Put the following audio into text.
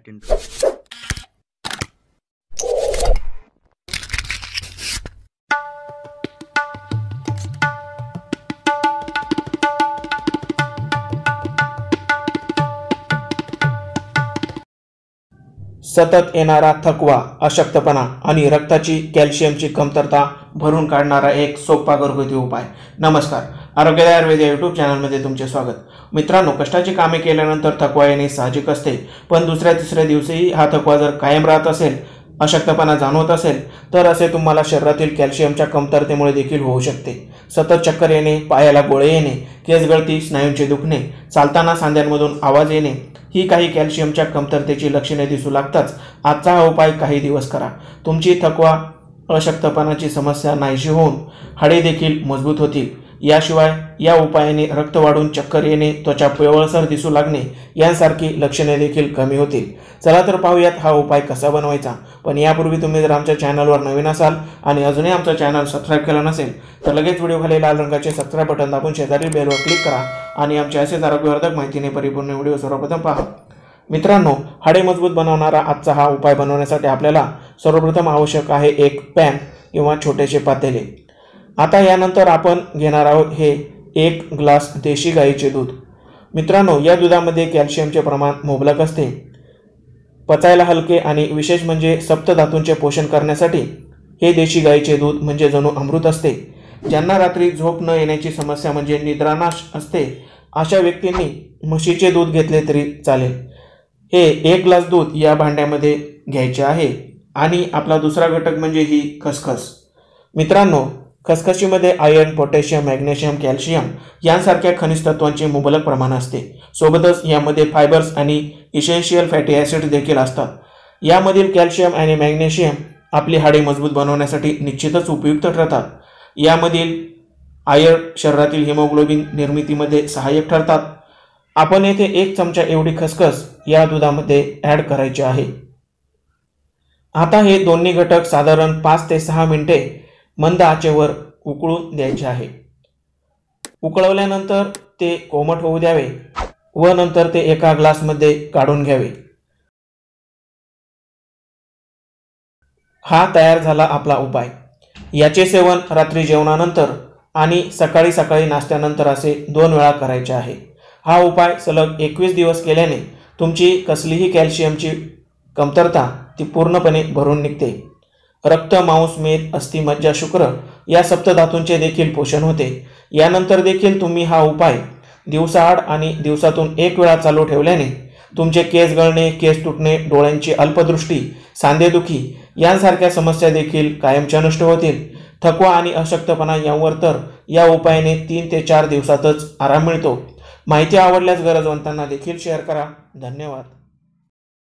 सतत येणारा थकवा, अशक्तपणा आणि रक्ताची कॅल्शियमची कमतरता भरून काढणारा एक सोपा घरगुती उपाय। नमस्कार, आरोग्यदायी आयुर्वेद या यूट्यूब चॅनलमध्ये तुमचे स्वागत। मित्रांनो, कष्टाची कामे केल्यानंतर थकवा येणे साहजिक असते, पण दुसऱ्या तिसऱ्या दिवशीही हा थकवा जर कायम राहत असेल, अशक्तपणा जाणवत असेल, तर असे तुम्हाला शरीरातील कॅल्शियमच्या कमतरतेमुळे देखील होऊ शकते। सतत चक्कर येणे, पायाला गोळे येणे, केस गळती, स्नायूंचे दुखणे, चालताना सांध्यांमधून आवाज येणे ही काही कॅल्शियमच्या कमतरतेची लक्षणे दिसू लागताच आजचा हा उपाय काही दिवस करा। तुमची थकवा, अशक्तपणाची समस्या नाहीशी होऊन हाडे देखील मजबूत होतील। याशिवाय या उपायाने रक्त वाढून चक्कर येणे, त्वचा पिवळसर दिसू लागणे यांसारखी लक्षणे देखील कमी होतील। चला तर पाहूयात हा उपाय कसा बनवायचा। पण यापूर्वी तुम्ही जर आमच्या चॅनलवर नवीन असाल आणि अजूनही आमचं चॅनल सबस्क्राईब केलं नसेल तर लगेच व्हिडिओ खाली लाल रंगाचे सबस्क्राईब बटन दाबून शेजारील बेलवर क्लिक करा आणि आमचे असेच आरोग्यवर्धक माहितीने परिपूर्ण व्हिडिओ सर्वप्रथम पहा। मित्रांनो, हाडे मजबूत बनवणारा आजचा हा उपाय बनवण्यासाठी आपल्याला सर्वप्रथम आवश्यक आहे एक पॅन किंवा छोटेसे पातेले। आता यानंतर आपण घेणार आहोत हे 1 ग्लास देशी गाईचे दूध। मित्रांनो, या दुधामध्ये कॅल्शियमचे प्रमाण मुबलक असते। पचायला हलके आणि विशेष म्हणजे सप्तधातूंचे पोषण करण्यासाठी हे देशी गाईचे दूध म्हणजे जणू अमृत असते। ज्यांना रात्री झोप न येण्याची समस्या म्हणजे निद्रानाश असते, अशा व्यक्तींनी म्हशीचे दूध घेतले तरी चालेल। हे 1 ग्लास दूध या भांड्यामध्ये घ्यायचे आहे आणि आपला दुसरा घटक म्हणजे ही खसखस। मित्रांनो, खसखशीमध्ये आयर्न, पोटॅशियम, मॅग्नेशियम, कॅल्शियम यांसारख्या खनिज तत्वांचे मुबलक प्रमाण असते। सोबतच यामध्ये फायबर्स आणि इसेन्शियल फॅटी ॲसिड्स देखील असतात। यामधील कॅल्शियम आणि मॅग्नेशियम आपली हाडे मजबूत बनवण्यासाठी निश्चितच उपयुक्त ठरतात। यामधील आयर्न शरीरातील हिमोग्लोबिन निर्मितीमध्ये सहाय्यक ठरतात। आपण येथे 1 चमचा एवढी खसखस या दुधामध्ये ॲड करायची आहे। आता हे दोन्ही घटक साधारण 5 ते 6 मिनिटे मंद आचेवर उकळून द्यायचे आहे। उकळवल्यानंतर ते कोमट होऊ द्यावे व नंतर ते एका ग्लासमध्ये काढून घ्यावे। हा तयार झाला आपला उपाय। याचे सेवन रात्री जेवणानंतर आणि सकाळी सकाळी नाश्त्यानंतर असे 2 वेळा करायचे आहे। हा उपाय सलग 21 दिवस केल्याने तुमची कसलीही कॅल्शियमची कमतरता ती पूर्णपणे भरून निघते। रक्त, मांस, मेद, अस्थि, मज्जा, शुक्र या सप्तधातूंचे देखील पोषण होते। यानंतर देखील तुम्ही हा उपाय दिवसाआड आणि दिवसातून 1 वेळा चालू ठेवल्याने तुमचे केस गळणे, केस तुटणे, डोळ्यांची अल्पदृष्टी, सांधेदुखी यांसारख्या समस्या देखील कायमच्या नष्ट होतील। थकवा आणि अशक्तपणा यांवर तर या उपायाने 3 ते 4 दिवसातच आराम मिळतो। माहिती आवडल्यास गरजवंतांना देखील शेअर करा। धन्यवाद।